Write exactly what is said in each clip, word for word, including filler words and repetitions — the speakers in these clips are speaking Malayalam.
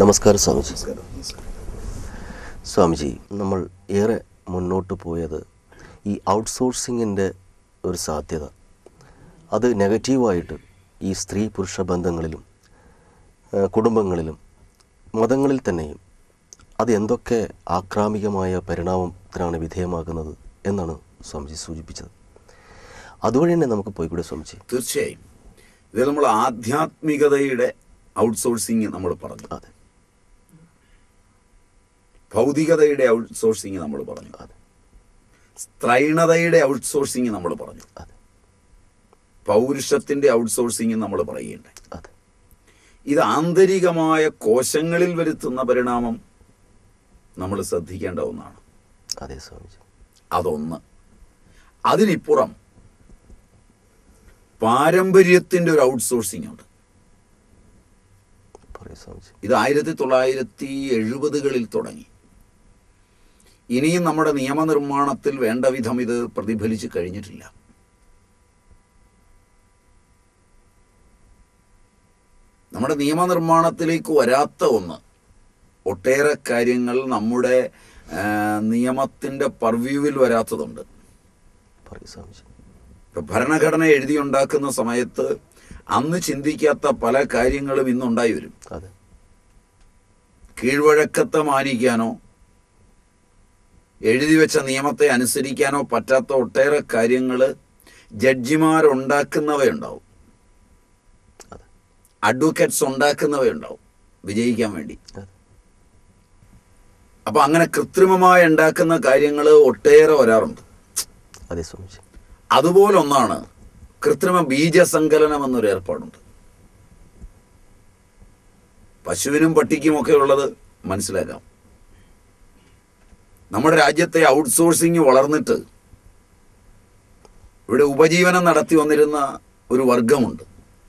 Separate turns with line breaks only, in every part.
നമസ്കാരം സ്വാമിജി. സ്വാമിജി, നമ്മൾ ഏറെ മുന്നോട്ട് പോയത് ഈ ഔട്ട്സോഴ്സിങ്ങിൻ്റെ ഒരു സാധ്യത, അത് നെഗറ്റീവായിട്ട് ഈ സ്ത്രീ പുരുഷ ബന്ധങ്ങളിലും കുടുംബങ്ങളിലും മതങ്ങളിൽ തന്നെയും അത് എന്തൊക്കെ ആക്രാമികമായ പരിണാമത്തിനാണ് വിധേയമാകുന്നത് എന്നാണ് സ്വാമിജി സൂചിപ്പിച്ചത്. അതുവഴി തന്നെ നമുക്ക് പോയിക്കൂടെ സ്വാമിജി?
തീർച്ചയായും. ഇത് നമ്മൾ ആധ്യാത്മികതയുടെ ഔട്ട്സോഴ്സിങ് നമ്മൾ പറഞ്ഞു,
അതെ.
ഭൗതികതയുടെ ഔട്ട്സോഴ്സിങ് നമ്മൾ പറഞ്ഞു,
അതെ.
സ്ത്രൈണതയുടെ ഔട്ട്സോഴ്സിങ് നമ്മൾ പറഞ്ഞു,
അതെ.
പൗരുഷത്തിന്റെ ഔട്ട്സോഴ്സിങ് നമ്മൾ പറയുകയുണ്ടായി.
അതെ.
ഇത് ആന്തരികമായ കോശങ്ങളിൽ വരുത്തുന്ന പരിണാമം നമ്മൾ ശ്രദ്ധിക്കേണ്ട ഒന്നാണ്.
അതെ സ്വാമിജി.
അതൊന്ന്. അതിനിപ്പുറം പാരമ്പര്യത്തിന്റെ ഒരു ഔട്ട്സോഴ്സിംഗ് ഉണ്ട്. ഇത് ആയിരത്തി തൊള്ളായിരത്തി എഴുപതുകളിൽ തുടങ്ങി. ഇനിയും നമ്മുടെ നിയമനിർമ്മാണത്തിൽ വേണ്ട വിധം ഇത് പ്രതിഫലിച്ച് കഴിഞ്ഞിട്ടില്ല. നമ്മുടെ നിയമനിർമ്മാണത്തിലേക്ക് വരാത്ത ഒന്ന്, ഒട്ടേറെ കാര്യങ്ങൾ നമ്മുടെ നിയമത്തിന്റെ പർവ്യൂവിൽ വരാത്തതുണ്ട്. ഭരണഘടന എഴുതിയുണ്ടാക്കുന്ന സമയത്ത് അന്ന് ചിന്തിക്കാത്ത പല കാര്യങ്ങളും ഇന്നുണ്ടായി വരും. കീഴ്വഴക്കത്തെ മാനിക്കാനോ എഴുതി വെച്ച നിയമത്തെ അനുസരിക്കാനോ പറ്റാത്ത ഒട്ടേറെ കാര്യങ്ങൾ ജഡ്ജിമാരുണ്ടാക്കുന്നവയുണ്ടാവും, അഡ്വക്കേറ്റ്സ് ഉണ്ടാക്കുന്നവയുണ്ടാവും വിജയിക്കാൻ വേണ്ടി. അപ്പൊ അങ്ങനെ കൃത്രിമമായി ഉണ്ടാക്കുന്ന കാര്യങ്ങൾ ഒട്ടേറെ വരാറുണ്ട്. അതുപോലെ ഒന്നാണ് കൃത്രിമ ബീജസങ്കലനം എന്നൊരു ഏർപ്പാടുണ്ട്. പശുവിനും പട്ടിക്കുമൊക്കെ ഉള്ളത് മനസ്സിലാക്കാം. നമ്മുടെ രാജ്യത്തെ ഔട്ട്സോഴ്സിങ് വളർന്നിട്ട് ഇവിടെ ഉപജീവനം നടത്തി വന്നിരുന്ന ഒരു വർഗമുണ്ട്.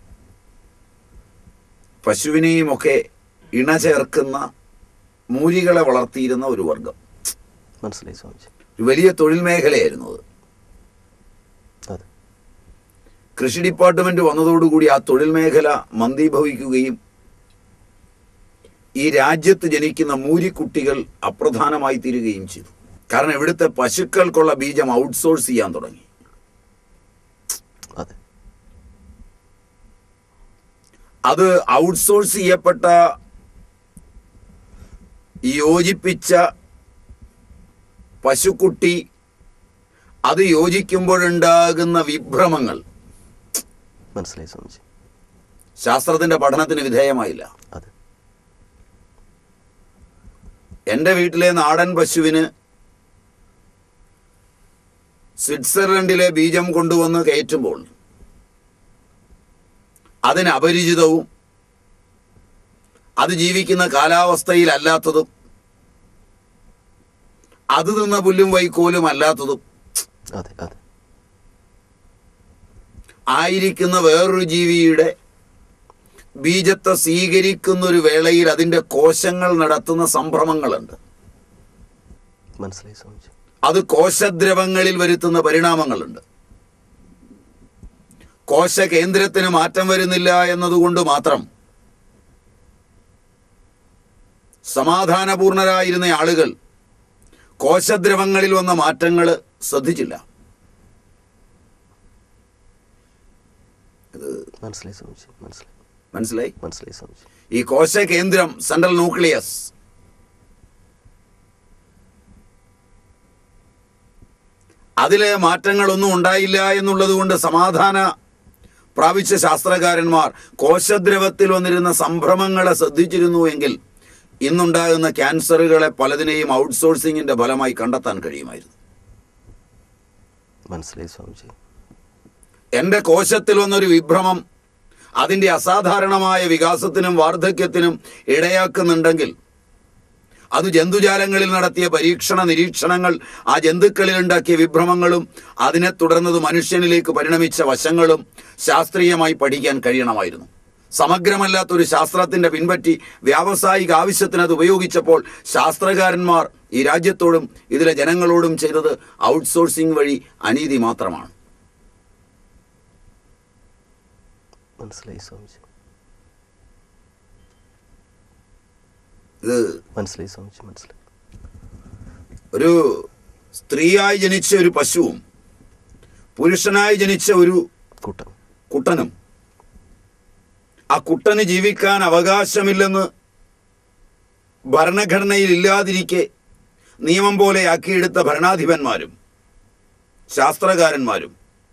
പശുവിനെയുമൊക്കെ ഇണ ചേർക്കുന്ന മൂരികളെ വളർത്തിയിരുന്ന ഒരു വർഗം.
മനസ്സിലായി സ്വാമിജി.
ഒരു വലിയ തൊഴിൽ മേഖലയായിരുന്നു അത്. കൃഷി ഡിപ്പാർട്ട്മെന്റ് വന്നതോടുകൂടി ആ തൊഴിൽ മേഖല മന്ദീഭവിക്കുകയും ഈ രാജ്യത്ത് ജനിക്കുന്ന മൂരിക്കുട്ടികൾ അപ്രധാനമായി തീരുകയും ചെയ്തു. കാരണം ഇവിടുത്തെ പശുക്കൾക്കുള്ള ബീജം ഔട്ട്സോഴ്സ് ചെയ്യാൻ തുടങ്ങി. അത് ഔട്ട്സോഴ്സ് ചെയ്യപ്പെട്ട യോജിപ്പിച്ച പശുക്കുട്ടി അത് യോജിക്കുമ്പോഴുണ്ടാകുന്ന വിഭ്രമങ്ങൾ
മനസ്സിലായി സ്വാമിജി.
ശാസ്ത്രത്തിന്റെ പഠനത്തിന് വിധേയമായില്ല. എന്റെ വീട്ടിലെ നാടൻ പശുവിന് സ്വിറ്റ്സർലൻഡിലെ ബീജം കൊണ്ടുവന്ന് കയറ്റുമ്പോൾ അതിന് അപരിചിതവും അത് ജീവിക്കുന്ന കാലാവസ്ഥയിലല്ലാത്തതും അത് തിന്ന പുല്ലും വൈക്കോലും അല്ലാത്തതും ആയിരിക്കുന്ന വേറൊരു ജീവിയുടെ ബീജത്തെ സ്വീകരിക്കുന്ന ഒരു വേളയിൽ അതിന്റെ കോശങ്ങൾ നടത്തുന്ന സംഭ്രമങ്ങളുണ്ട്.
മനസ്സിലായി സ്വാമിജി.
അത് കോശദ്രവങ്ങളിൽ വരുത്തുന്ന പരിണാമങ്ങളുണ്ട്. കോശ കേന്ദ്രത്തിന് മാറ്റം വരുന്നില്ല എന്നതുകൊണ്ട് മാത്രം സമാധാനപൂർണരായിരുന്ന ആളുകൾ കോശദ്രവങ്ങളിൽ വന്ന മാറ്റങ്ങൾ ശ്രദ്ധിച്ചില്ല.
മനസ്സിലായി സ്വാമിജി. മനസ്സിലായി
മനസ്സിലായി
മനസ്സിലായി സ്വാമിജി.
ഈ കോശ കേന്ദ്രം, സെൻട്രൽ ന്യൂക്ലിയസ്, അതിലെ മാറ്റങ്ങളൊന്നും ഉണ്ടായില്ല എന്നുള്ളത് കൊണ്ട് സമാധാന പ്രാപിച്ച ശാസ്ത്രകാരന്മാർ കോശദ്രവത്തിൽ വന്നിരുന്ന സംഭ്രമങ്ങളെ ശ്രദ്ധിച്ചിരുന്നു എങ്കിൽ ഇന്നുണ്ടാകുന്ന ക്യാൻസറുകളെ പലതിനെയും ഔട്ട്സോഴ്സിങ്ങിന്റെ ഫലമായി കണ്ടെത്താൻ കഴിയുമായിരുന്നു.
മനസ്സിലായി സ്വാമിജി.
എന്റെ കോശത്തിൽ വന്നൊരു വിഭ്രമം അതിൻ്റെ അസാധാരണമായ വികാസത്തിനും വാർദ്ധക്യത്തിനും ഇടയാക്കുന്നുണ്ടെങ്കിൽ അത് ജന്തുജാലങ്ങളിൽ നടത്തിയ പരീക്ഷണ നിരീക്ഷണങ്ങൾ, ആ ജന്തുക്കളിൽ ഉണ്ടാക്കിയ വിഭ്രമങ്ങളും അതിനെ തുടർന്നത് മനുഷ്യനിലേക്ക് പരിണമിച്ച വശങ്ങളും ശാസ്ത്രീയമായി പഠിക്കാൻ കഴിയണമായിരുന്നു. സമഗ്രമല്ലാത്തൊരു ശാസ്ത്രത്തിന്റെ പിൻപറ്റി വ്യാവസായിക ആവശ്യത്തിന് അത് ഉപയോഗിച്ചപ്പോൾ ശാസ്ത്രകാരന്മാർ ഈ രാജ്യത്തോടും ഇതിലെ ജനങ്ങളോടും ചെയ്തത് ഔട്ട്സോഴ്സിംഗ് വഴി അനീതി മാത്രമാണ്.
മനസ്സിലായി സ്വാമിജി.
ഇത്
മനസ്സിലായി സ്വാമിജി, മനസ്സിലായി.
ഒരു സ്ത്രീയായി ജനിച്ച ഒരു പശുവും പുരുഷനായി ജനിച്ച ഒരു
കൂട്ടം
കുട്ടനും, ആ കുട്ടന് ജീവിക്കാൻ അവകാശമില്ലെന്ന് ഭരണഘടനയിൽ ഇല്ലാതിരിക്കെ നിയമം പോലെ ആക്കിയെടുത്ത ഭരണാധിപന്മാരും ശാസ്ത്രകാരന്മാരും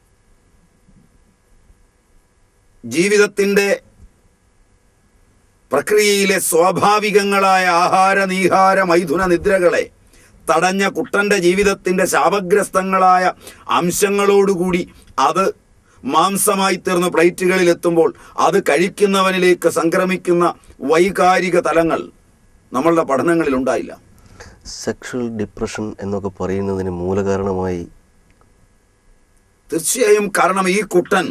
ജീവിതത്തിൻ്റെ പ്രക്രിയയിലെ സ്വാഭാവികങ്ങളായ ആഹാര നീഹാര മൈഥുന നിദ്രകളെ തടഞ്ഞ കുട്ടന്റെ ജീവിതത്തിന്റെ ശാപഗ്രസ്തങ്ങളായ അംശങ്ങളോടുകൂടി അത് മാംസമായി തീർന്ന് പ്ലേറ്റുകളിൽ എത്തുമ്പോൾ അത് കഴിക്കുന്നവനിലേക്ക് സംക്രമിക്കുന്ന വൈകാരിക തലങ്ങൾ നമ്മളുടെ പഠനങ്ങളിൽ ഉണ്ടായില്ല.
സെക്ഷൽ ഡിപ്രഷൻ എന്നൊക്കെ പറയുന്നതിന് മൂലകാരണമായി
തീർച്ചയായും. കാരണം ഈ കുട്ടൻ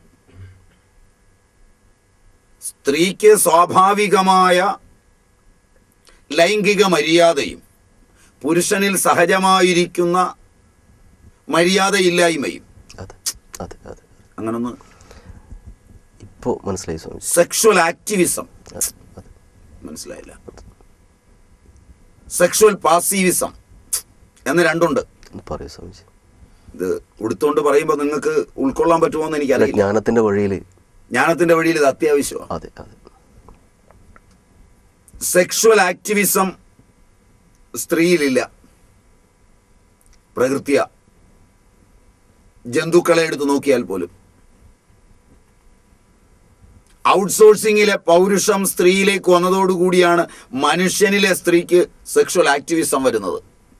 സ്ത്രീക്ക് സ്വാഭാവികമായ ലൈംഗിക മര്യാദയും പുരുഷനിൽ സഹജമായിരിക്കുന്ന മര്യാദയില്ലായ്മയും
അതെ അതെ അതെ
അങ്ങനൊന്ന്
ഇപ്പോൾ മനസ്സിലായി സ്വാമിജി.
സെക്ഷുവൽ ആക്ടിവിസം
അതെ
മനസ്സിലായില്ല. സെക്ഷുവൽ പാസീവിസം എന്ന് രണ്ടുണ്ട്.
പറയൂ സ്വാമിജി.
ഇത് ഉടുത്തോണ്ട് പറയുമ്പോൾ നിങ്ങൾക്ക് ഉൾക്കൊള്ളാൻ പറ്റുമോ എന്ന് എനിക്കറിയില്ല.
ജ്ഞാനത്തിന്റെ വഴിയിൽ
ജ്ഞാനത്തിന്റെ വഴിയിൽ ഇത് അത്യാവശ്യമാണ്.
അതെ അതെ.
Sexual activism സ്ത്രീയിലില്ല. പ്രകൃത്യ ജന്തുക്കളെ എടുത്ത് നോക്കിയാൽ പോലും ഔട്ട്സോഴ്സിംഗിലെ പൗരുഷം സ്ത്രീയിലേക്ക് വന്നതോടുകൂടിയാണ് മനുഷ്യനിലെ സ്ത്രീക്ക് സെക്ഷുവൽ ആക്ടിവിസം വരുന്നത്.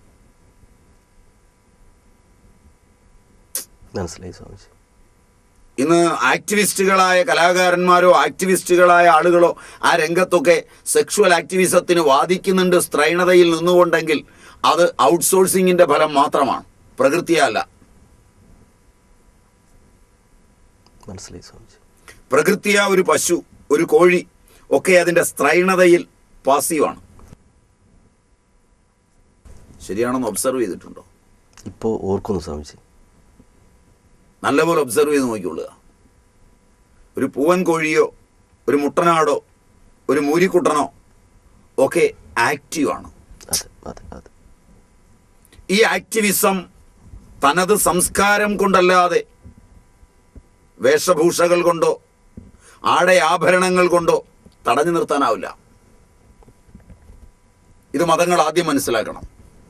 മനസ്സിലായി സ്വാമിജി.
ഇന്ന് ആക്ടിവിസ്റ്റുകളായ കലാകാരന്മാരോ ആക്ടിവിസ്റ്റുകളായ ആളുകളോ ആ രംഗത്തൊക്കെ സെക്ഷുവൽ ആക്ടിവിസത്തിന് വാദിക്കുന്നുണ്ട് സ്ത്രൈണതയിൽ നിന്നുകൊണ്ടെങ്കിൽ അത് ഔട്ട്സോഴ്സിംഗിന്റെ ഫലം മാത്രമാണ്, പ്രകൃതിയല്ല.
മനസ്സിലായി സ്വാമിജി.
പ്രകൃതിയ ഒരു പശു, ഒരു കോഴി ഒക്കെ അതിന്റെ സ്ത്രൈണതയിൽ പാസീവാണ്. ശരിയാണെന്ന് ഒബ്സർവ് ചെയ്തിട്ടുണ്ടോ?
ഇപ്പോൾ ഓർക്കുന്നു സ്വാമിജി.
നല്ലപോലെ ഒബ്സർവ് ചെയ്ത് നോക്കിക്കൊള്ളുക. ഒരു പൂവൻ കോഴിയോ ഒരു മുട്ടനാടോ ഒരു മൂരിക്കുട്ടനോ ഒക്കെ ആക്റ്റീവാണ്.
അതെ അതെ അതെ.
ഈ ആക്ടിവിസം തനത് സംസ്കാരം കൊണ്ടല്ലാതെ വേഷഭൂഷകൾ കൊണ്ടോ ആടയാഭരണങ്ങൾ കൊണ്ടോ തടഞ്ഞു നിർത്താനാവില്ല. ഇത് മതങ്ങൾ ആദ്യം മനസ്സിലാക്കണം.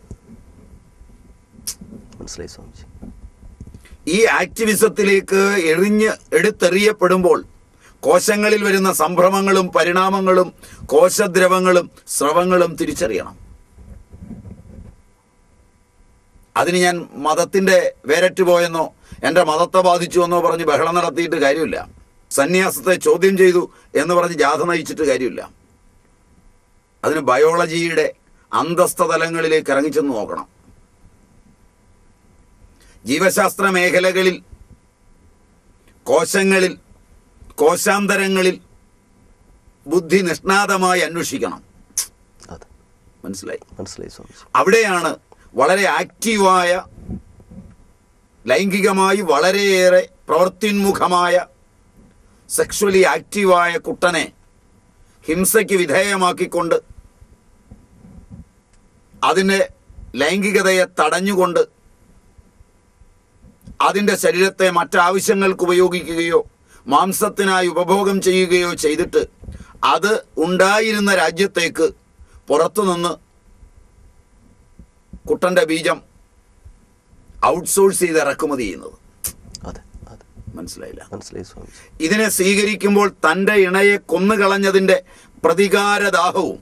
മനസ്സിലായി സ്വാമിജി.
ഈ ആക്ടിവിസത്തിലേക്ക് എറിഞ്ഞ് എടുത്തെറിയപ്പെടുമ്പോൾ കോശങ്ങളിൽ വരുന്ന സംഭ്രമങ്ങളും പരിണാമങ്ങളും കോശദ്രവങ്ങളും സ്രവങ്ങളും തിരിച്ചറിയണം. അതിന് ഞാൻ മതത്തിന്റെ വേരറ്റുപോയെന്നോ എൻ്റെ മതത്തെ ബാധിച്ചു എന്നോ പറഞ്ഞ് ബഹളം നടത്തിയിട്ട് കാര്യമില്ല. സന്യാസത്തെ ചോദ്യം ചെയ്തു എന്ന് പറഞ്ഞ് ജാഥ നയിച്ചിട്ട് കാര്യമില്ല. അതിന് ബയോളജിയുടെ അന്തസ്ഥ തലങ്ങളിലേക്ക് ഇറങ്ങിച്ചെന്ന് നോക്കണം. ജീവശാസ്ത്ര മേഖലകളിൽ കോശങ്ങളിൽ കോശാന്തരങ്ങളിൽ ബുദ്ധി നിഷ്ണാതമായി അന്വേഷിക്കണം. മനസ്സിലായി?
മനസ്സിലായി സ്വാമിജി.
അവിടെയാണ് വളരെ ആക്റ്റീവായ ലൈംഗികമായി വളരെയേറെ പ്രവൃത്തിന്മുഖമായ സെക്ഷുവലി ആക്റ്റീവായ കുട്ടനെ ഹിംസയ്ക്ക് വിധേയമാക്കിക്കൊണ്ട് അതിൻ്റെ ലൈംഗികതയെ തടഞ്ഞുകൊണ്ട് അതിൻ്റെ ശരീരത്തെ മറ്റാവശ്യങ്ങൾക്ക് ഉപയോഗിക്കുകയോ മാംസത്തിനായി ഉപഭോഗം ചെയ്യുകയോ ചെയ്തിട്ട് അത് ഉണ്ടായിരുന്ന രാജ്യത്തേക്ക് പുറത്തുനിന്ന് കുട്ടൻ്റെ ബീജം ഔട്ട്സോഴ്സ് ചെയ്ത് ഇറക്കുമതി ചെയ്യുന്നത്. മനസ്സിലായില്ല?
മനസ്സിലായി സ്വാമി.
ഇതിനെ സ്വീകരിക്കുമ്പോൾ തൻ്റെ ഇണയെ കൊന്നുകളഞ്ഞതിൻ്റെ പ്രതികാരദാഹവും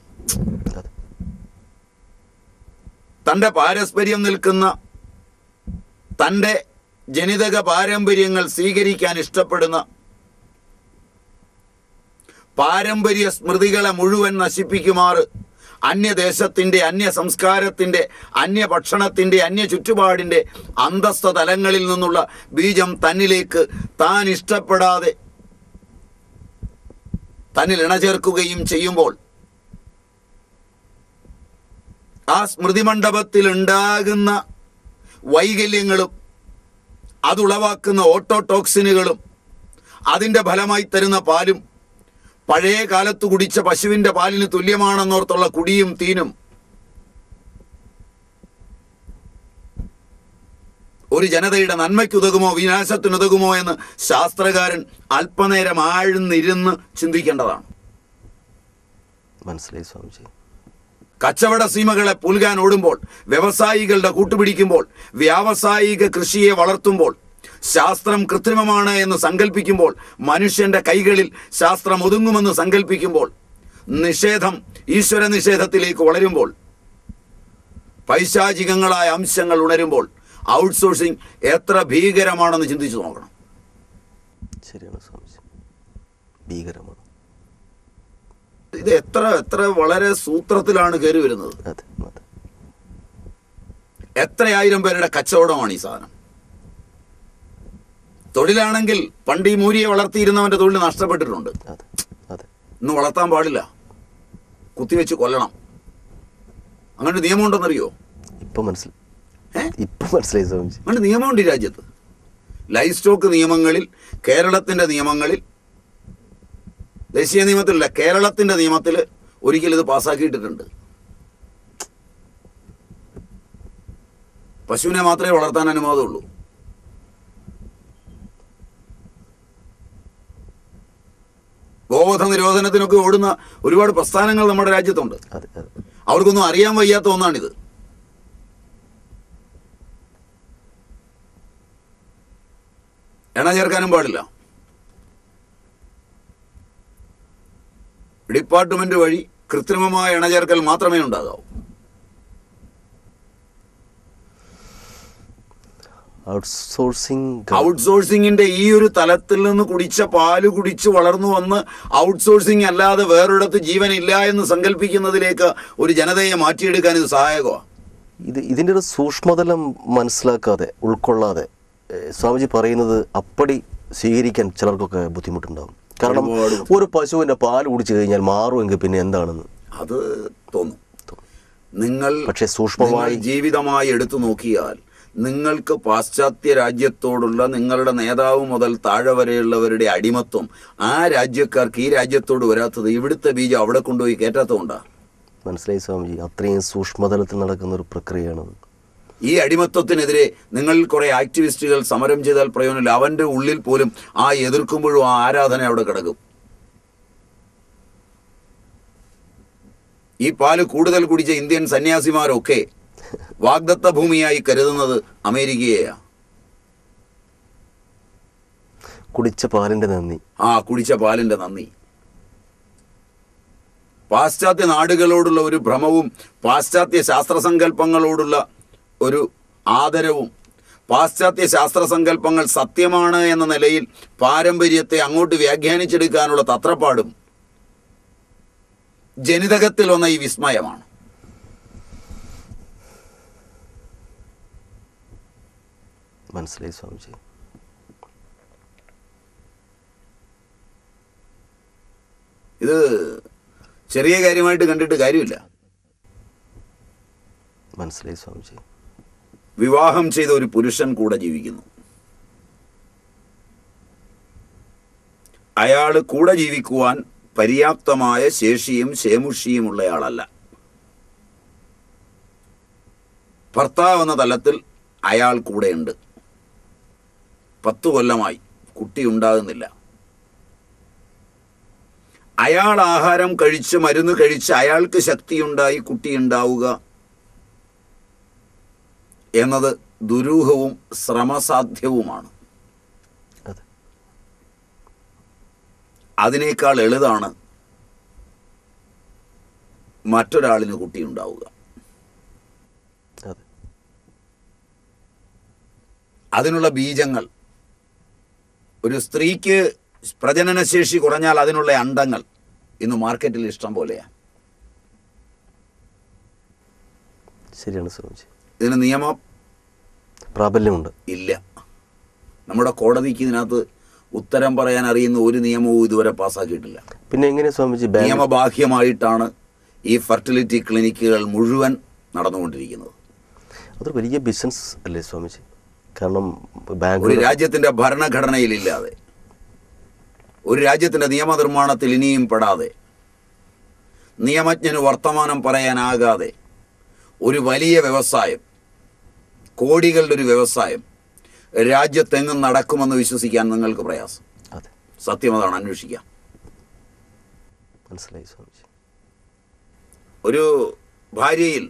തൻ്റെ പാരസ്പര്യം നിൽക്കുന്ന തൻ്റെ ജനിതക പാരമ്പര്യങ്ങൾ സ്വീകരിക്കാൻ ഇഷ്ടപ്പെടുന്ന പാരമ്പര്യ സ്മൃതികളെ മുഴുവൻ നശിപ്പിക്കുമാറ് അന്യദേശത്തിൻ്റെ അന്യ സംസ്കാരത്തിൻ്റെ അന്യ ഭക്ഷണത്തിൻ്റെ അന്യ ചുറ്റുപാടിൻ്റെ അന്തസ്ഥ തലങ്ങളിൽ നിന്നുള്ള ബീജം തന്നിലേക്ക് താൻ ഇഷ്ടപ്പെടാതെ തന്നിൽ ഇണചേർക്കുകയും ചെയ്യുമ്പോൾ ആ സ്മൃതിമണ്ഡപത്തിൽ ഉണ്ടാകുന്ന വൈകല്യങ്ങളും അതുളവാക്കുന്ന ഓട്ടോടോക്സിനുകളും അതിൻ്റെ ഫലമായി തരുന്ന പാലും പഴയ കാലത്ത് കുടിച്ച പശുവിന്റെ പാലിന് തുല്യമാണെന്നോർത്തുള്ള കുടിയും തീനും ഒരു ജനതയുടെ നന്മയ്ക്കുതകുമോ വിനാശത്തിനുതകുമോ എന്ന് ശാസ്ത്രകാരൻ അല്പനേരം ആഴ്ന്നിരുന്ന് ചിന്തിക്കേണ്ടതാണ്.
മനസ്സിലായി സ്വാമിജി.
കച്ചവട സീമകളെ പുൽകാൻ ഓടുമ്പോൾ, വ്യവസായികളുടെ കൂട്ടുപിടിക്കുമ്പോൾ, വ്യാവസായിക കൃഷിയെ വളർത്തുമ്പോൾ, ശാസ്ത്രം കൃത്രിമമാണ് എന്ന് സങ്കല്പിക്കുമ്പോൾ, മനുഷ്യന്റെ കൈകളിൽ ശാസ്ത്രം ഒതുങ്ങുമെന്ന് സങ്കല്പിക്കുമ്പോൾ, നിഷേധം ഈശ്വര നിഷേധത്തിലേക്ക് വളരുമ്പോൾ, പൈശാചികങ്ങളായ അംശങ്ങൾ ഉണരുമ്പോൾ ഔട്ട്സോഴ്സിംഗ് എത്ര ഭീകരമാണെന്ന് ചിന്തിച്ചു നോക്കണം.
ശരിയാണ് സ്വാമിജി, ഭീകരമാണ്.
ഇത് എത്ര എത്ര വളരെ സൂത്രത്തിലാണ് കയറി വരുന്നത്. എത്രയായിരം പേരുടെ കച്ചവടമാണ് ഈ സാധനം. തൊഴിലാണെങ്കിൽ പണ്ട് ഈ മൂരിയെ വളർത്തിയിരുന്നവന്റെ തൊഴിൽ നഷ്ടപ്പെട്ടിട്ടുണ്ട്. ഇന്ന് വളർത്താൻ പാടില്ല, കുത്തിവെച്ച് കൊല്ലണം. അങ്ങനെ നിയമം ഉണ്ടെന്നറിയോ?
ഇപ്പൊ മനസ്സിലായി ഇപ്പൊ മനസ്സിലായി സ്വാമിജി.
അങ്ങനെ നിയമമുണ്ട് ഈ രാജ്യത്ത്. ലൈഫ് സ്റ്റോക്ക് നിയമങ്ങളിൽ, കേരളത്തിന്റെ നിയമങ്ങളിൽ, ദേശീയ നിയമത്തിലല്ല കേരളത്തിന്റെ നിയമത്തിൽ ഒരിക്കലും ഇത് പാസ്സാക്കിയിട്ടിട്ടുണ്ട്. പശുവിനെ മാത്രമേ വളർത്താൻ അനുവാദമുള്ളൂ. ഗോവധ നിരോധനത്തിനൊക്കെ ഓടുന്ന ഒരുപാട് പ്രസ്ഥാനങ്ങൾ നമ്മുടെ രാജ്യത്തുണ്ട്. അവർക്കൊന്നും അറിയാൻ വയ്യാത്ത ഒന്നാണിത്. എണ്ണ ചേർക്കാനും പാടില്ല. ഡിപ്പാർട്ട്മെന്റ് വഴി കൃത്രിമമായ എണ്ണ ചേർക്കൽ മാത്രമേ ഉണ്ടാകാവൂ.
ഔട്ട്സോഴ്സിംഗ്
ഔട്ട്സോഴ്സിംഗിന്റെ ഈ ഒരു തലത്തിൽ നിന്ന് കുടിച്ച പാല് കുടിച്ച് വളർന്നു വന്ന് ഔട്ട്സോഴ്സിംഗ് അല്ലാതെ വേറൊരിടത്ത് ജീവനില്ല എന്ന് സങ്കല്പിക്കുന്നതിലേക്ക് ഒരു ജനതയെ മാറ്റിയെടുക്കാൻ ഇത് സഹായകമാണ്.
ഇത് ഇതിൻ്റെ ഒരു സൂക്ഷ്മതലം മനസ്സിലാക്കാതെ, ഉൾക്കൊള്ളാതെ സ്വാമിജി പറയുന്നത് അപ്പടി സ്വീകരിക്കാൻ ചിലർക്കൊക്കെ ബുദ്ധിമുട്ടുണ്ടാകും. കാരണം ഒരു പശുവിന്റെ പാൽ കുടിച്ചു കഴിഞ്ഞാൽ മാറുമെങ്കിൽ പിന്നെ എന്താണെന്ന്
അത് തോന്നും. നിങ്ങൾ
പക്ഷെ സൂക്ഷ്മമായി
ജീവിതമായി എടുത്തു നോക്കിയാൽ നിങ്ങൾക്ക് പാശ്ചാത്യ രാജ്യത്തോടുള്ള നിങ്ങളുടെ നേതാവ് മുതൽ താഴെ വരെയുള്ളവരുടെ അടിമത്വം ആ രാജ്യക്കാർക്ക് ഈ രാജ്യത്തോട് വരാത്തത് ഇവിടുത്തെ ബീജം അവിടെ കൊണ്ടുപോയി കയറ്റാത്തതുകൊണ്ടാണ്.
മനസ്സിലായി സ്വാമിജി, അത്രയും സൂക്ഷ്മതലത്തിൽ നടക്കുന്ന ഒരു പ്രക്രിയയാണ്.
ഈ അടിമത്വത്തിനെതിരെ നിങ്ങൾ കുറെ ആക്ടിവിസ്റ്റുകൾ സമരം ചെയ്താൽ പ്രയോജനമില്ല. അവന്റെ ഉള്ളിൽ പോലും ആ എതിർക്കുമ്പോഴും ആ ആരാധന അവിടെ കിടക്കും. ഈ പാല് കൂടുതൽ കുടിച്ച ഇന്ത്യൻ സന്യാസിമാരൊക്കെ വാഗ്ദത്ത ഭൂമിയായി കരുതുന്നത് അമേരിക്കയെയാ.
കുടിച്ച പാലിന്റെ നന്ദി.
ആ കുടിച്ച പാലിന്റെ നന്ദി. പാശ്ചാത്യ നാടുകളോടുള്ള ഒരു ഭ്രമവും പാശ്ചാത്യ ശാസ്ത്രസങ്കല്പങ്ങളോടുള്ള ഒരു ആദരവും പാശ്ചാത്യ ശാസ്ത്രസങ്കല്പങ്ങൾ സത്യമാണ് എന്ന നിലയിൽ പാരമ്പര്യത്തെ അങ്ങോട്ട് വ്യാഖ്യാനിച്ചെടുക്കാനുള്ള തത്രപ്പാടും ജനിതകത്തിൽ വന്ന ഈ വിസ്മയമാണ്.
മനസ്സിലായി സ്വാമിജി.
ഇത് ചെറിയ കാര്യമായിട്ട് കണ്ടിട്ട് കാര്യമില്ല.
മനസ്സിലായി സ്വാമിജി.
വിവാഹം ചെയ്ത ഒരു പുരുഷൻ കൂടെ ജീവിക്കുന്നു. അയാൾ കൂടെ ജീവിക്കുവാൻ പര്യാപ്തമായ ശേഷിയും ശേമുഷിയും ഉള്ളയാളല്ല. ഭർത്താവ് എന്ന തലത്തിൽ അയാൾ കൂടെയുണ്ട്. പത്തു കൊല്ലമായി കുട്ടി ഉണ്ടാകുന്നില്ല. അയാൾ ആഹാരം കഴിച്ച് മരുന്ന് കഴിച്ച് അയാൾക്ക് ശക്തിയുണ്ടായി കുട്ടിയുണ്ടാവുക എന്നത് ദുരൂഹവും ശ്രമസാധ്യവുമാണ്. അതിനേക്കാൾ എളുതാണ് മറ്റൊരാളിന് കുട്ടിയുണ്ടാവുക. അതിനുള്ള ബീജങ്ങൾ, ഒരു സ്ത്രീക്ക് പ്രജനനശേഷി കുറഞ്ഞാൽ അതിനുള്ള അണ്ടങ്ങൾ ഇന്ന് മാർക്കറ്റിൽ ഇഷ്ടം പോലെയാണ്.
ശരിയാണ് സ്വാമിജി.
ഇതിന് നിയമ
പ്രാബല്യമുണ്ട്
ഇല്ല. നമ്മുടെ കോടതിക്ക് ഇതിനകത്ത് ഉത്തരം പറയാൻ അറിയുന്ന ഒരു നിയമവും ഇതുവരെ പാസ്സാക്കിയിട്ടില്ല.
പിന്നെ എങ്ങനെ സ്വാമിജി
നിയമബാഹ്യമായിട്ടാണ് ഈ ഫെർട്ടിലിറ്റി ക്ലിനിക്കുകൾ മുഴുവൻ നടന്നുകൊണ്ടിരിക്കുന്നത്.
അതൊരു വലിയ ബിസിനസ് അല്ലേ സ്വാമിജി? കാരണം
ഒരു രാജ്യത്തിന്റെ ഭരണഘടനയിലില്ലാതെ ഒരു രാജ്യത്തിൻ്റെ നിയമനിർമ്മാണത്തിൽ ഇനിയും പെടാതെ, നിയമജ്ഞന് വർത്തമാനം പറയാനാകാതെ ഒരു വലിയ വ്യവസായം, കോടികളുടെ ഒരു വ്യവസായം രാജ്യത്തെങ്ങും നടക്കുമെന്ന് വിശ്വസിക്കാൻ നിങ്ങൾക്ക് പ്രയാസം. സത്യം അതാണ്, അന്വേഷിക്കാം.
മനസ്സിലായി സ്വാമിജി.
ഒരു ഭാര്യയിൽ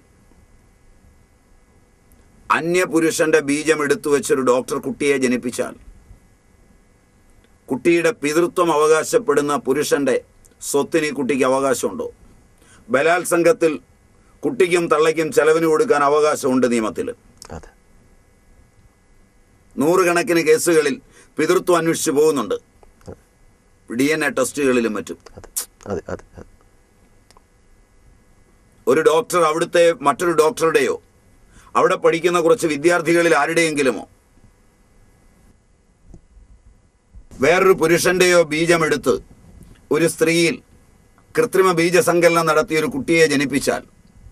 അന്യപുരുഷന്റെ ബീജം എടുത്തു വെച്ചൊരു ഡോക്ടർ കുട്ടിയെ ജനിപ്പിച്ചാൽ കുട്ടിയുടെ പിതൃത്വം അവകാശപ്പെടുന്ന പുരുഷന്റെ സ്വത്തിന് ഈ കുട്ടിക്ക് അവകാശമുണ്ടോ? ബലാത്സംഗത്തിൽ കുട്ടിക്കും തള്ളയ്ക്കും ചെലവിന് കൊടുക്കാൻ അവകാശമുണ്ട് നിയമത്തിൽ. നൂറുകണക്കിന് കേസുകളിൽ പിതൃത്വം അന്വേഷിച്ച് പോകുന്നുണ്ട്, ഡി എൻ എ ടെസ്റ്റുകളിലും മറ്റും. ഒരു ഡോക്ടർ അവിടുത്തെ മറ്റൊരു ഡോക്ടറുടെയോ അവിടെ പഠിക്കുന്ന കുറച്ച് വിദ്യാർത്ഥികളിൽ ആരുടെയെങ്കിലുമോ വേറൊരു പുരുഷന്റെയോ ബീജമെടുത്ത് ഒരു സ്ത്രീയിൽ കൃത്രിമ ബീജസങ്കലനം നടത്തി ഒരു കുട്ടിയെ ജനിപ്പിച്ചാൽ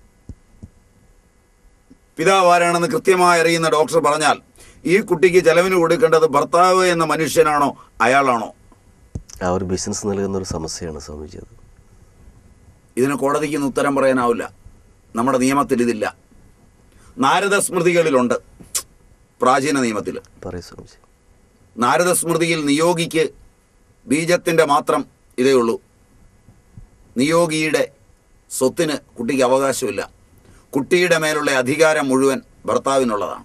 പിതാവ് ആരാണെന്ന് കൃത്യമായി അറിയുന്ന ഡോക്ടർ പറഞ്ഞാൽ ഈ കുട്ടിക്ക് ചെലവിന് കൊടുക്കേണ്ടത് ഭർത്താവ് എന്ന മനുഷ്യനാണോ അയാളാണോ?
ആ ഒരു ബിസിനസ് നൽകുന്ന ഒരു സമസ്യയാണ് സ്വാമിജി അത്.
ഇതിന് കോടതിക്ക് ഇന്ന് ഉത്തരം പറയാനാവില്ല. നമ്മുടെ നിയമത്തിൽ ഇതില്ല. നാരദ സ്മൃതികളിലുണ്ട്, പ്രാചീന നിയമത്തിൽ. നാരദ സ്മൃതിയിൽ നിയോഗിക്ക് ബീജത്തിൻ്റെ മാത്രം ഇതേ ഉള്ളൂ. നിയോഗിയുടെ സ്വത്തിന് കുട്ടിക്ക് അവകാശമില്ല. കുട്ടിയുടെ മേലുള്ള അധികാരം മുഴുവൻ ഭർത്താവിനുള്ളതാണ്.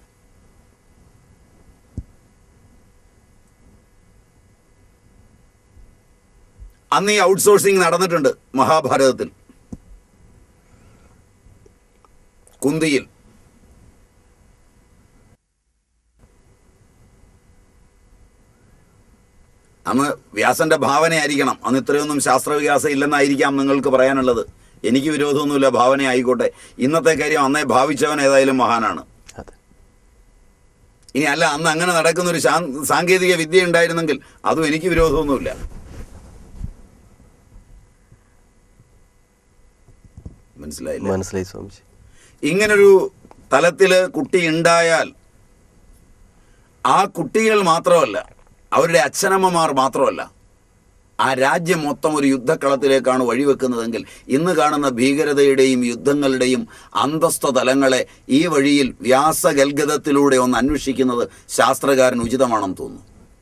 അന്ന് ഈ ഔട്ട്സോഴ്സിങ് നടന്നിട്ടുണ്ട് മഹാഭാരതത്തിൽ. കുന്തിയിൽ അന്ന് വ്യാസന്റെ ഭാവനയായിരിക്കണം. അന്ന് ഇത്രയൊന്നും ശാസ്ത്രവികാസം ഇല്ലെന്നായിരിക്കാം നിങ്ങൾക്ക് പറയാനുള്ളത്. എനിക്ക് വിരോധമൊന്നുമില്ല, ഭാവന ആയിക്കോട്ടെ. ഇന്നത്തെ കാര്യം അന്നേ ഭാവിച്ചവൻ ഏതായാലും മഹാനാണ്. ഇനി അല്ല, അന്ന് അങ്ങനെ നടക്കുന്നൊരു സാങ്കേതിക വിദ്യ ഉണ്ടായിരുന്നെങ്കിൽ അതും എനിക്ക് വിരോധമൊന്നുമില്ല. മനസ്സിലായില്ല?
മനസ്സിലായി സ്വാമിജി.
ഇങ്ങനൊരു തലത്തില് കുട്ടി ഉണ്ടായാൽ ആ കുട്ടികൾ മാത്രമല്ല, അവരുടെ അച്ഛനമ്മമാർ മാത്രമല്ല, ആ രാജ്യം മൊത്തം ഒരു യുദ്ധക്കളത്തിലേക്കാണ് വഴിവെക്കുന്നതെങ്കിൽ ഇന്ന് കാണുന്ന ഭീകരതയുടെയും യുദ്ധങ്ങളുടെയും അന്തസ്ഥ തലങ്ങളെ ഈ വഴിയിൽ വ്യാസഗൽഗതത്തിലൂടെ ഒന്ന് അന്വേഷിക്കുന്നത് ശാസ്ത്രകാരൻ ഉചിതമാണെന്ന് തോന്നുന്നു.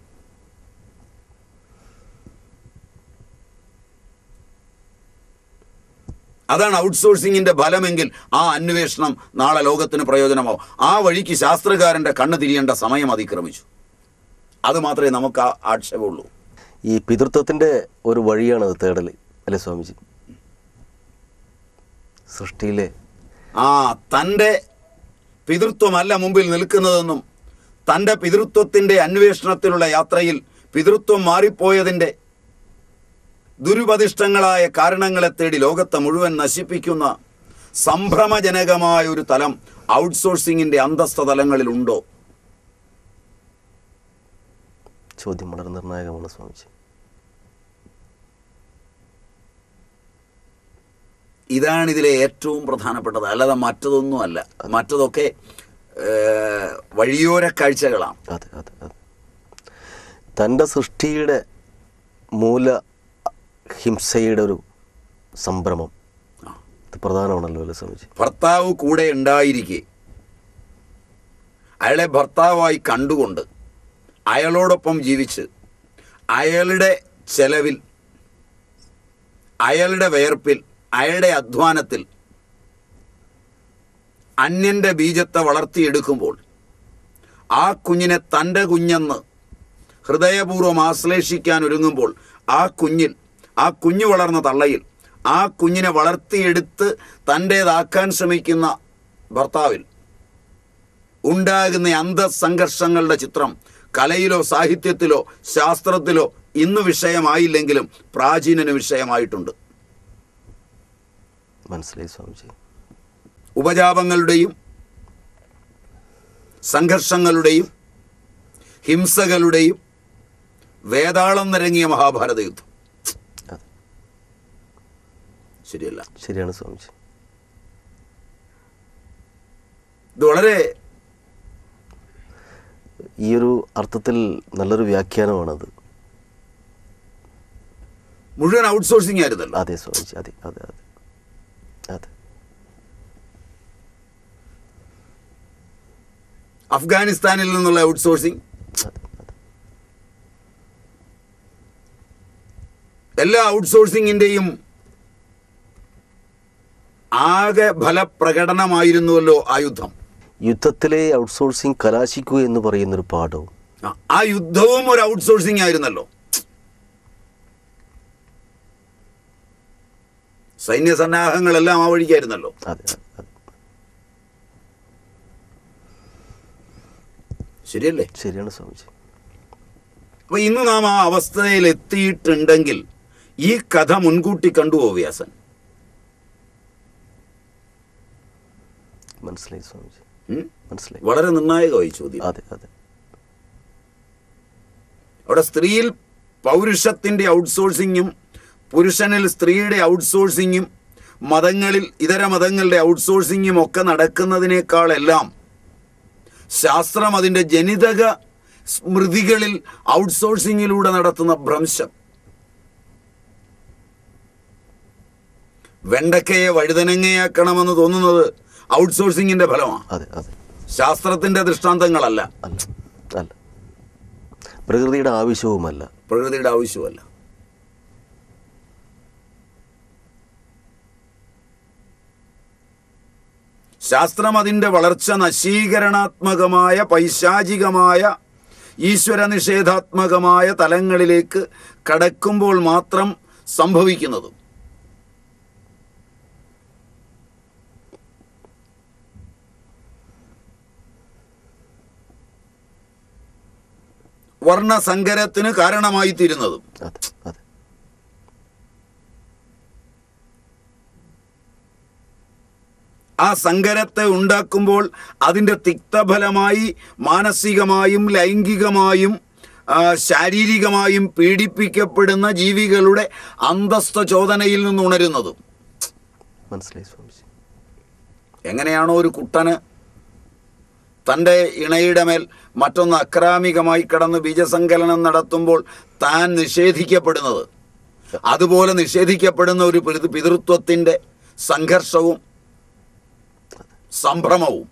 അതാണ് ഔട്ട്സോഴ്സിങ്ങിന്റെ ഫലമെങ്കിൽ ആ അന്വേഷണം നാളെ ലോകത്തിന് പ്രയോജനമാവും. ആ വഴിക്ക് ശാസ്ത്രകാരന്റെ കണ്ണ് തിരിയേണ്ട സമയം അതിക്രമിച്ചു. അത് മാത്രമേ നമുക്ക് ആ ആക്ഷേപമുള്ളൂ.
ഈ പിതൃത്വത്തിന്റെ ഒരു വഴിയാണ് അത് തേടൽ അല്ലേ സ്വാമിജി? സൃഷ്ടിയിലെ
ആ തൻ്റെ പിതൃത്വമല്ല മുമ്പിൽ നിൽക്കുന്നതെന്നും തൻ്റെ പിതൃത്വത്തിന്റെ അന്വേഷണത്തിലുള്ള യാത്രയിൽ പിതൃത്വം മാറിപ്പോയതിൻ്റെ ദുരുപദിഷ്ടങ്ങളായ കാരണങ്ങളെ തേടി ലോകത്തെ മുഴുവൻ നശിപ്പിക്കുന്ന സംഭ്രമജനകമായ ഒരു തലം ഔട്ട്സോഴ്സിങ്ങിന്റെ അന്തസ്ഥ തലങ്ങളിലുണ്ടോ?
ചോദ്യം വളരെ നിർണായകമാണ് സ്വാമിജി.
ഇതാണ് ഇതിലെ ഏറ്റവും പ്രധാനപ്പെട്ടത്, അല്ലാതെ മറ്റതൊന്നുമല്ല. മറ്റതൊക്കെ വഴിയോര കാഴ്ചകളാണ്.
അതെ അതെ അതെ. തൻ്റെ സൃഷ്ടിയുടെ മൂല ഹിംസയുടെ ഒരു സംഭ്രമം ഇത് പ്രധാനമാണല്ലോ അല്ലേ സ്വാമിജി?
ഭർത്താവ് കൂടെ ഉണ്ടായിരിക്കെ അയാളെ ഭർത്താവായി കണ്ടുകൊണ്ട് അയാളോടൊപ്പം ജീവിച്ച് അയാളുടെ ചെലവിൽ, അയാളുടെ വേർപ്പിൽ, അയാളുടെ അധ്വാനത്തിൽ അന്യന്റെ ബീജത്തെ വളർത്തിയെടുക്കുമ്പോൾ ആ കുഞ്ഞിനെ തൻ്റെ കുഞ്ഞെന്ന് ഹൃദയപൂർവ്വം ആശ്ലേഷിക്കാൻ ഒരുങ്ങുമ്പോൾ ആ കുഞ്ഞിൽ, ആ കുഞ്ഞു വളർന്ന തള്ളയിൽ, ആ കുഞ്ഞിനെ വളർത്തിയെടുത്ത് തൻ്റേതാക്കാൻ ശ്രമിക്കുന്ന ഭർത്താവിൽ ഉണ്ടാകുന്ന അന്തസംഘർഷങ്ങളുടെ ചിത്രം കലയിലോ സാഹിത്യത്തിലോ ശാസ്ത്രത്തിലോ ഇന്ന് വിഷയമായില്ലെങ്കിലും പ്രാചീനന് വിഷയമായിട്ടുണ്ട്.
മനസ്സിലായി സ്വാമിജി.
ഉപജാപങ്ങളുടെയും സംഘർഷങ്ങളുടെയും ഹിംസകളുടെയും വേതാളം നിരങ്ങിയ മഹാഭാരത യുദ്ധം. ശരിയല്ല?
ശരിയാണ് സ്വാമിജി.
ഇത് വളരെ
ഈ ഒരു അർത്ഥത്തിൽ നല്ലൊരു വ്യാഖ്യാനമാണത്.
മുഴുവൻ ഔട്ട്സോഴ്സിംഗ് ആയിരുന്നല്ലോ.
അതെ സ്വാമിജി, അതെ അതെ അതെ അതെ.
അഫ്ഗാനിസ്ഥാനിൽ നിന്നുള്ള ഔട്ട്സോഴ്സിംഗ്, എല്ലാ ഔട്ട്സോഴ്സിങ്ങിന്റെയും ആകെ ഫലപ്രകടനമായിരുന്നുവല്ലോ ആ യുദ്ധം.
യുദ്ധത്തിലെ ഔട്ട്സോഴ്സിംഗ് കലാശിക്കുക എന്ന് പറയുന്നൊരു പാഠവും.
ആ യുദ്ധവും ഒരു ഔട്ട്സോഴ്സിംഗ് ആയിരുന്നല്ലോ. സൈന്യ സന്നാഹങ്ങളെല്ലാം ആ വഴിക്കായിരുന്നല്ലോ.
അതെ അതെ,
ശരിയല്ലേ?
ശരിയാണ് സ്വാമിജി.
അപ്പൊ ഇന്ന് നാം ആ അവസ്ഥയിൽ എത്തിയിട്ടുണ്ടെങ്കിൽ ഈ കഥ മുൻകൂട്ടി കണ്ടുവോ വ്യാസൻ?
മനസ്സിലായി സ്വാമിജി, മനസ്സിലായി.
വളരെ നിർണായകമായി ചോദ്യം.
അതെ അതെ.
അവിടെ സ്ത്രീയിൽ പൗരുഷത്തിന്റെ ഔട്ട്സോഴ്സിങ്ങും പുരുഷനിൽ സ്ത്രീയുടെ ഔട്ട്സോഴ്സിങ്ങും മതങ്ങളിൽ ഇതര മതങ്ങളുടെ ഔട്ട്സോഴ്സിങ്ങും ഒക്കെ നടക്കുന്നതിനേക്കാളെല്ലാം ശാസ്ത്രം അതിൻ്റെ ജനിതക സ്മൃതികളിൽ ഔട്ട്സോഴ്സിങ്ങിലൂടെ നടത്തുന്ന ഭ്രംശം. വെണ്ടക്കയെ വഴുതനങ്ങയാക്കണമെന്ന് തോന്നുന്നത് ഔട്ട്സോഴ്സിങ്ങിന്റെ ഫലമാണ്.
അതെ അതെ.
ശാസ്ത്രത്തിന്റെ ദൃഷ്ടാന്തങ്ങളല്ല,
അല്ല അല്ല, പ്രകൃതിയുടെ ആവശ്യവുമല്ല,
പ്രകൃതിയുടെ ആവശ്യമല്ല. ശാസ്ത്രം അതിൻ്റെ വളർച്ച നശീകരണാത്മകമായ പൈശാചികമായ ഈശ്വരനിഷേധാത്മകമായ തലങ്ങളിലേക്ക് കടക്കുമ്പോൾ മാത്രം സംഭവിക്കുന്നത്. വർണ്ണസങ്കരത്തിന് കാരണമായി തീരുന്നതും. ആ സങ്കരത്തെ ഉണ്ടാക്കുമ്പോൾ അതിൻ്റെ തിക്തഫലമായി മാനസികമായും ലൈംഗികമായും ശാരീരികമായും പീഡിപ്പിക്കപ്പെടുന്ന ജീവികളുടെ അന്തസ്ഥ ചോദനയിൽ നിന്ന് ഉണരുന്നതും.
മനസ്സിലായി സ്വാമിജി.
എങ്ങനെയാണോ ഒരു കുട്ടന് തൻ്റെ ഇണയുടെ മേൽ മറ്റൊന്ന് അക്രാമികമായി കടന്ന് ബീജസങ്കലനം നടത്തുമ്പോൾ താൻ നിഷേധിക്കപ്പെടുന്നത്, അതുപോലെ നിഷേധിക്കപ്പെടുന്ന ഒരു പിതൃത്വത്തിൻ്റെ സംഘർഷവും സംഭ്രമവും.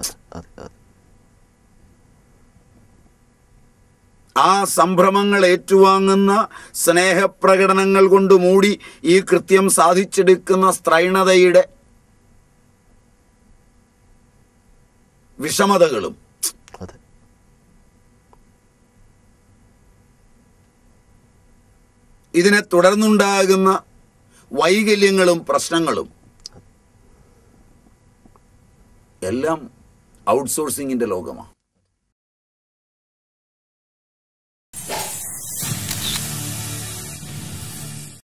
ആ സംഭ്രമങ്ങൾ ഏറ്റുവാങ്ങുന്ന സ്നേഹപ്രകടനങ്ങൾ കൊണ്ട് മൂടി ഈ കൃത്യം സാധിച്ചെടുക്കുന്ന സ്ത്രൈണതയുടെ വിഷമതകളും ഇതിനെ തുടർന്നുണ്ടാകുന്ന വൈകല്യങ്ങളും പ്രശ്നങ്ങളും എല്ലാം ഔട്ട്സോഴ്സിങ്ങിന്റെ ലോകമാണ്.